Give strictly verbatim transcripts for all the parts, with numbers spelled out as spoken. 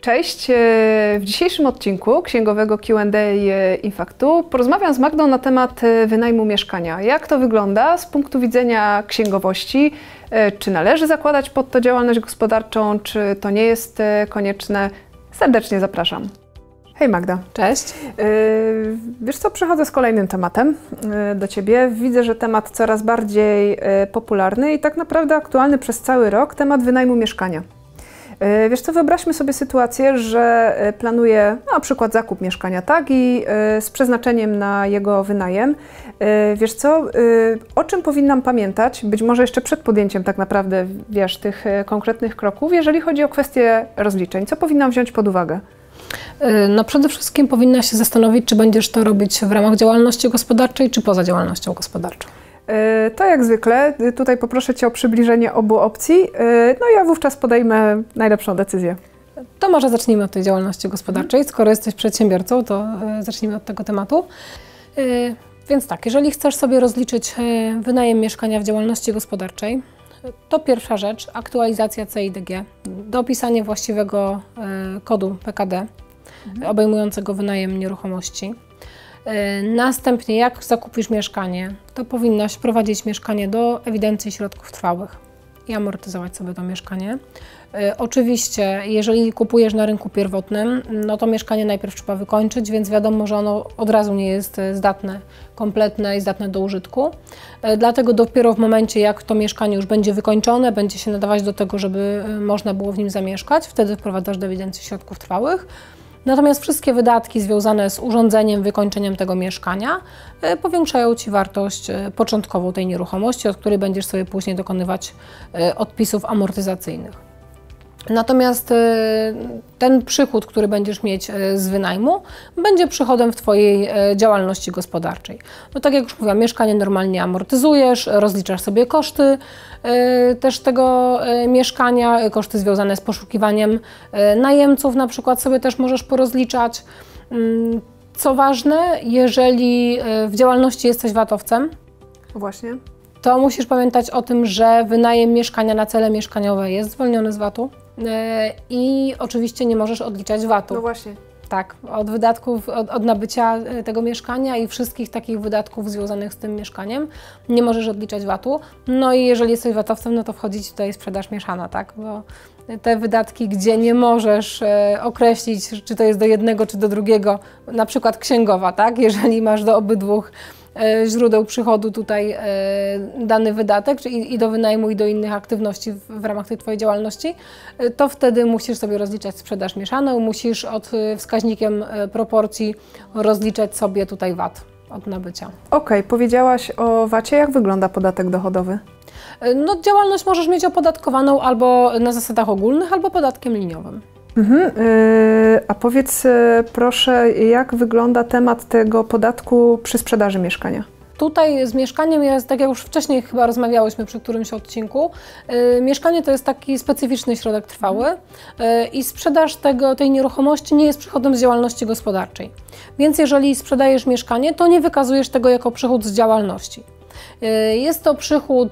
Cześć, w dzisiejszym odcinku księgowego Q and A Infaktu porozmawiam z Magdą na temat wynajmu mieszkania. Jak to wygląda z punktu widzenia księgowości? Czy należy zakładać pod to działalność gospodarczą, czy to nie jest konieczne? Serdecznie zapraszam. Hej Magda. Cześć. Wiesz co, przychodzę z kolejnym tematem do Ciebie. Widzę, że temat coraz bardziej popularny i tak naprawdę aktualny przez cały rok, temat wynajmu mieszkania. Wiesz co, wyobraźmy sobie sytuację, że planuję na przykład zakup mieszkania, tak, i z przeznaczeniem na jego wynajem. Wiesz co, o czym powinnam pamiętać, być może jeszcze przed podjęciem tak naprawdę, wiesz, tych konkretnych kroków, jeżeli chodzi o kwestię rozliczeń, co powinnam wziąć pod uwagę? No przede wszystkim powinna się zastanowić, czy będziesz to robić w ramach działalności gospodarczej, czy poza działalnością gospodarczą. To jak zwykle, tutaj poproszę Cię o przybliżenie obu opcji, no i ja wówczas podejmę najlepszą decyzję. To może zacznijmy od tej działalności gospodarczej. Skoro jesteś przedsiębiorcą, to zacznijmy od tego tematu. Więc tak, jeżeli chcesz sobie rozliczyć wynajem mieszkania w działalności gospodarczej, to pierwsza rzecz, aktualizacja C I D G, dopisanie właściwego kodu P K D mhm. obejmującego wynajem nieruchomości. Następnie, jak zakupisz mieszkanie, to powinnaś wprowadzić mieszkanie do ewidencji środków trwałych i amortyzować sobie to mieszkanie. Oczywiście, jeżeli kupujesz na rynku pierwotnym, no to mieszkanie najpierw trzeba wykończyć, więc wiadomo, że ono od razu nie jest zdatne, kompletne i zdatne do użytku. Dlatego dopiero w momencie, jak to mieszkanie już będzie wykończone, będzie się nadawać do tego, żeby można było w nim zamieszkać, wtedy wprowadzasz do ewidencji środków trwałych. Natomiast wszystkie wydatki związane z urządzeniem, wykończeniem tego mieszkania powiększają Ci wartość początkową tej nieruchomości, od której będziesz sobie później dokonywać odpisów amortyzacyjnych. Natomiast ten przychód, który będziesz mieć z wynajmu, będzie przychodem w Twojej działalności gospodarczej. No tak jak już mówiłam, mieszkanie normalnie amortyzujesz, rozliczasz sobie koszty też tego mieszkania, koszty związane z poszukiwaniem najemców na przykład sobie też możesz porozliczać. Co ważne, jeżeli w działalności jesteś vatowcem, właśnie, to musisz pamiętać o tym, że wynajem mieszkania na cele mieszkaniowe jest zwolniony z vatu i oczywiście nie możesz odliczać vatu. No właśnie. Tak, od wydatków, od, od nabycia tego mieszkania i wszystkich takich wydatków związanych z tym mieszkaniem nie możesz odliczać vatu. No i jeżeli jesteś vatowcem, no to wchodzić tutaj sprzedaż mieszana, tak? Bo te wydatki, gdzie nie możesz e, określić, czy to jest do jednego, czy do drugiego, na przykład księgowa, tak? Jeżeli masz do obydwu źródeł przychodu tutaj e, dany wydatek, czyli i do wynajmu, i do innych aktywności w, w ramach tej Twojej działalności, e, to wtedy musisz sobie rozliczać sprzedaż mieszaną, musisz od wskaźnikiem e, proporcji rozliczać sobie tutaj vat od nabycia. Okej, okay, powiedziałaś o vacie. Jak wygląda podatek dochodowy? No, działalność możesz mieć opodatkowaną albo na zasadach ogólnych, albo podatkiem liniowym. Mhm. Yy, a powiedz yy, proszę, jak wygląda temat tego podatku przy sprzedaży mieszkania? Tutaj z mieszkaniem jest, tak jak już wcześniej chyba rozmawiałyśmy przy którymś odcinku, yy, mieszkanie to jest taki specyficzny środek trwały yy, i sprzedaż tego, tej nieruchomości nie jest przychodem z działalności gospodarczej. Więc jeżeli sprzedajesz mieszkanie, to nie wykazujesz tego jako przychód z działalności. Jest to przychód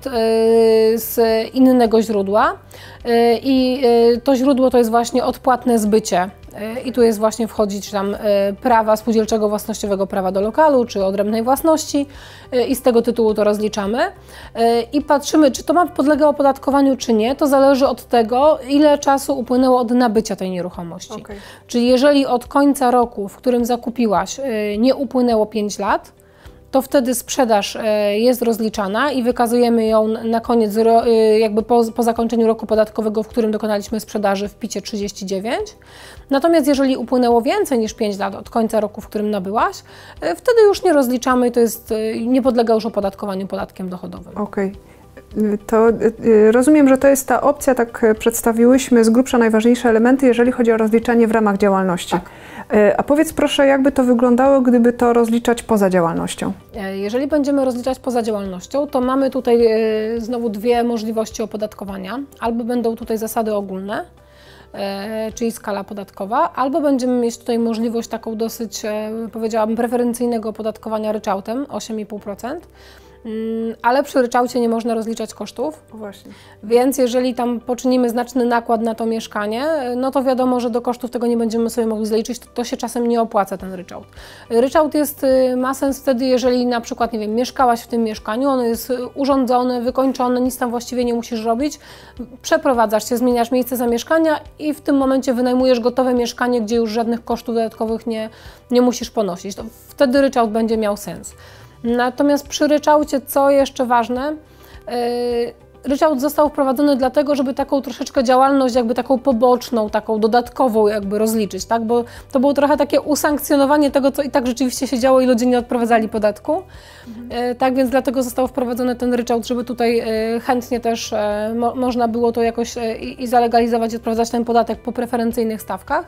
z innego źródła i to źródło to jest właśnie odpłatne zbycie. I tu jest właśnie wchodzić tam prawa spółdzielczego własnościowego prawa do lokalu, czy odrębnej własności i z tego tytułu to rozliczamy. I patrzymy, czy to ma podlega opodatkowaniu, czy nie. To zależy od tego, ile czasu upłynęło od nabycia tej nieruchomości. Okay. Czyli jeżeli od końca roku, w którym zakupiłaś, nie upłynęło pięć lat, to wtedy sprzedaż jest rozliczana i wykazujemy ją na koniec, jakby po, po zakończeniu roku podatkowego, w którym dokonaliśmy sprzedaży w picie trzydzieści dziewięć. Natomiast jeżeli upłynęło więcej niż pięć lat od końca roku, w którym nabyłaś, wtedy już nie rozliczamy i to jest, nie podlega już opodatkowaniu podatkiem dochodowym. Okej. Okay. To rozumiem, że to jest ta opcja, tak przedstawiłyśmy z grubsza najważniejsze elementy, jeżeli chodzi o rozliczanie w ramach działalności. Tak. A powiedz proszę, jakby to wyglądało, gdyby to rozliczać poza działalnością? Jeżeli będziemy rozliczać poza działalnością, to mamy tutaj znowu dwie możliwości opodatkowania. Albo będą tutaj zasady ogólne, czyli skala podatkowa, albo będziemy mieć tutaj możliwość taką dosyć, powiedziałabym, preferencyjnego opodatkowania ryczałtem osiem i pół procent. ale przy ryczałcie nie można rozliczać kosztów. Właśnie. Więc jeżeli tam poczynimy znaczny nakład na to mieszkanie, no to wiadomo, że do kosztów tego nie będziemy sobie mogli zaliczyć, to, to się czasem nie opłaca ten ryczałt. Ryczałt jest, ma sens wtedy, jeżeli na przykład, nie wiem, mieszkałaś w tym mieszkaniu, ono jest urządzone, wykończone, nic tam właściwie nie musisz robić, przeprowadzasz się, zmieniasz miejsce zamieszkania i w tym momencie wynajmujesz gotowe mieszkanie, gdzie już żadnych kosztów dodatkowych nie, nie musisz ponosić. To wtedy ryczałt będzie miał sens. Natomiast przy ryczałcie, co jeszcze ważne, yy, ryczałt został wprowadzony dlatego, żeby taką troszeczkę działalność jakby taką poboczną, taką dodatkową jakby rozliczyć, tak? Bo to było trochę takie usankcjonowanie tego, co i tak rzeczywiście się działo i ludzie nie odprowadzali podatku. Mhm. Yy, tak więc dlatego został wprowadzony ten ryczałt, żeby tutaj yy, chętnie też yy, mo można było to jakoś yy, i zalegalizować i odprowadzać ten podatek po preferencyjnych stawkach.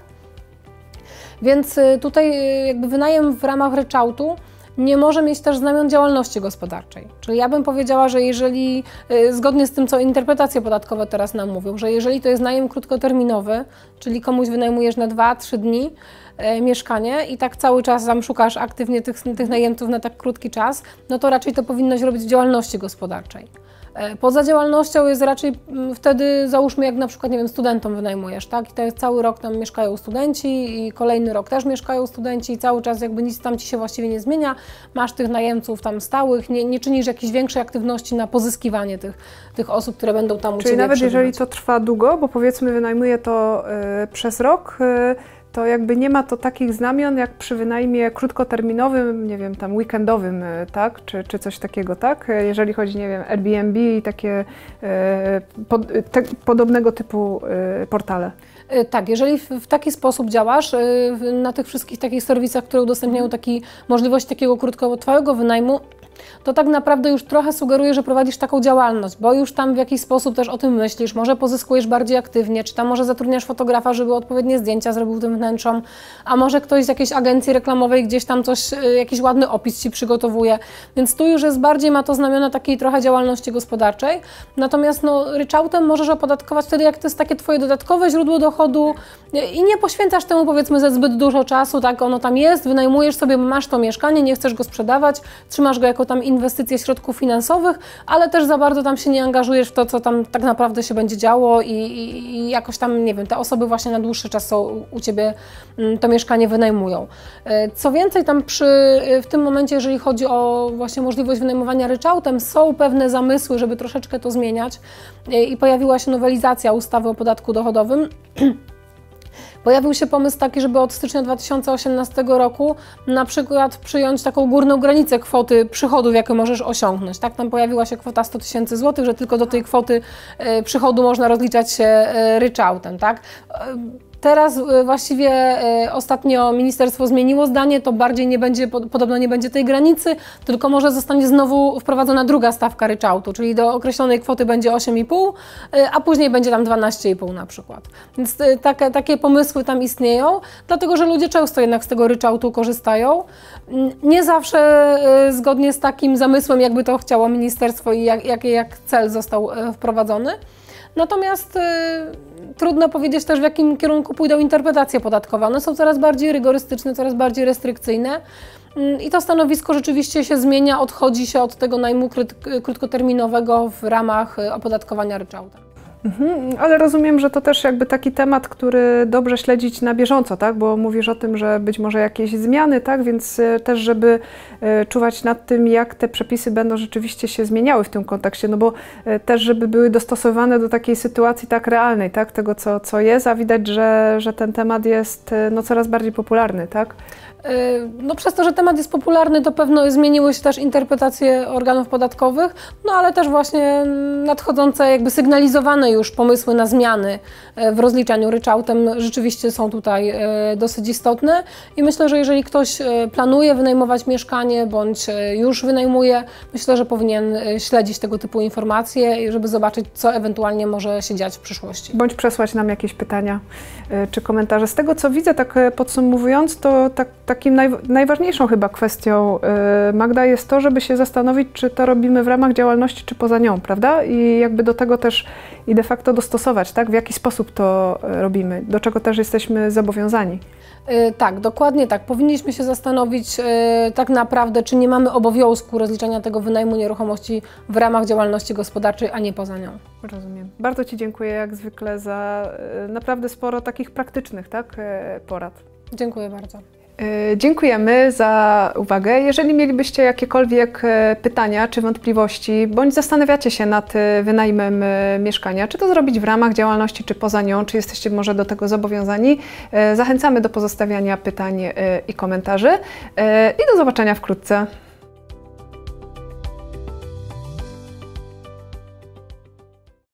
Więc yy, tutaj yy, jakby wynajem w ramach ryczałtu nie może mieć też znamion działalności gospodarczej. Czyli ja bym powiedziała, że jeżeli, zgodnie z tym, co interpretacje podatkowe teraz nam mówią, że jeżeli to jest najem krótkoterminowy, czyli komuś wynajmujesz na dwa trzy dni e, mieszkanie i tak cały czas tam szukasz aktywnie tych, tych najemców na tak krótki czas, no to raczej to powinnoś robić w działalności gospodarczej. Poza działalnością jest raczej wtedy, załóżmy, jak na przykład, nie wiem, studentom wynajmujesz, tak? I to jest cały rok tam mieszkają studenci i kolejny rok też mieszkają studenci i cały czas jakby nic tam Ci się właściwie nie zmienia, masz tych najemców tam stałych, nie, nie czynisz jakiejś większej aktywności na pozyskiwanie tych, tych osób, które będą tam u Czyli Ciebie nawet przebywać. jeżeli to trwa długo, bo powiedzmy wynajmuję to y, przez rok, y, to jakby nie ma to takich znamion jak przy wynajmie krótkoterminowym, nie wiem, tam weekendowym, tak, czy, czy coś takiego, tak? Jeżeli chodzi, nie wiem, Airbnb i takie e, pod, te, podobnego typu e, portale. Tak, jeżeli w, w taki sposób działasz, na tych wszystkich takich serwisach, które udostępniają taki, możliwość takiego krótkotrwałego wynajmu, to tak naprawdę już trochę sugeruje, że prowadzisz taką działalność, bo już tam w jakiś sposób też o tym myślisz, może pozyskujesz bardziej aktywnie, czy tam może zatrudniasz fotografa, żeby odpowiednie zdjęcia zrobił tym wnętrzom, a może ktoś z jakiejś agencji reklamowej gdzieś tam coś, jakiś ładny opis Ci przygotowuje, więc tu już jest bardziej, ma to znamiona takiej trochę działalności gospodarczej, natomiast no, ryczałtem możesz opodatkować wtedy, jak to jest takie Twoje dodatkowe źródło dochodu i nie poświęcasz temu, powiedzmy, za zbyt dużo czasu, tak, ono tam jest, wynajmujesz sobie, masz to mieszkanie, nie chcesz go sprzedawać, trzymasz go jako tam inwestycje środków finansowych, ale też za bardzo tam się nie angażujesz w to, co tam tak naprawdę się będzie działo i, i, i jakoś tam, nie wiem, te osoby właśnie na dłuższy czas są u Ciebie, to mieszkanie wynajmują. Co więcej, tam przy, w tym momencie, jeżeli chodzi o właśnie możliwość wynajmowania ryczałtem, są pewne zamysły, żeby troszeczkę to zmieniać i pojawiła się nowelizacja ustawy o podatku dochodowym. Pojawił się pomysł taki, żeby od stycznia dwa tysiące osiemnastego roku na przykład przyjąć taką górną granicę kwoty przychodów, jakie możesz osiągnąć. Tak, tam pojawiła się kwota sto tysięcy złotych, że tylko do tej kwoty e, przychodu można rozliczać się e, ryczałtem. Tak? E, Teraz właściwie ostatnio ministerstwo zmieniło zdanie, to bardziej nie będzie, podobno nie będzie tej granicy, tylko może zostanie znowu wprowadzona druga stawka ryczałtu, czyli do określonej kwoty będzie osiem i pół, a później będzie tam dwanaście i pół na przykład. Więc takie, takie pomysły tam istnieją, dlatego że ludzie często jednak z tego ryczałtu korzystają. Nie zawsze zgodnie z takim zamysłem, jakby to chciało ministerstwo i jak, jak, jak cel został wprowadzony. Natomiast y, trudno powiedzieć też, w jakim kierunku pójdą interpretacje podatkowe. One są coraz bardziej rygorystyczne, coraz bardziej restrykcyjne y, i to stanowisko rzeczywiście się zmienia, odchodzi się od tego najmu krótkoterminowego w ramach opodatkowania ryczałtem. Mhm, ale rozumiem, że to też jakby taki temat, który dobrze śledzić na bieżąco, tak? Bo mówisz o tym, że być może jakieś zmiany, tak? Więc też, żeby czuwać nad tym, jak te przepisy będą rzeczywiście się zmieniały w tym kontekście, no bo też, żeby były dostosowane do takiej sytuacji tak realnej, tak? Tego, co, co jest, a widać, że, że ten temat jest no, coraz bardziej popularny, tak? No przez to, że temat jest popularny, to pewno zmieniły się też interpretacje organów podatkowych, no ale też właśnie nadchodzące, jakby sygnalizowane już pomysły na zmiany w rozliczaniu ryczałtem rzeczywiście są tutaj dosyć istotne i myślę, że jeżeli ktoś planuje wynajmować mieszkanie bądź już wynajmuje, myślę, że powinien śledzić tego typu informacje, żeby zobaczyć, co ewentualnie może się dziać w przyszłości. Bądź przesłać nam jakieś pytania czy komentarze. Z tego, co widzę, tak podsumowując, to tak takim naj, najważniejszą chyba kwestią, yy, Magda, jest to, żeby się zastanowić, czy to robimy w ramach działalności, czy poza nią, prawda? I jakby do tego też i de facto dostosować, tak? W jaki sposób to robimy, do czego też jesteśmy zobowiązani. Yy, tak, dokładnie tak. Powinniśmy się zastanowić yy, tak naprawdę, czy nie mamy obowiązku rozliczania tego wynajmu nieruchomości w ramach działalności gospodarczej, a nie poza nią. Rozumiem. Bardzo Ci dziękuję jak zwykle za yy, naprawdę sporo takich praktycznych, tak, yy, porad. Dziękuję bardzo. Dziękujemy za uwagę. Jeżeli mielibyście jakiekolwiek pytania czy wątpliwości, bądź zastanawiacie się nad wynajmem mieszkania, czy to zrobić w ramach działalności, czy poza nią, czy jesteście może do tego zobowiązani, zachęcamy do pozostawiania pytań i komentarzy i do zobaczenia wkrótce.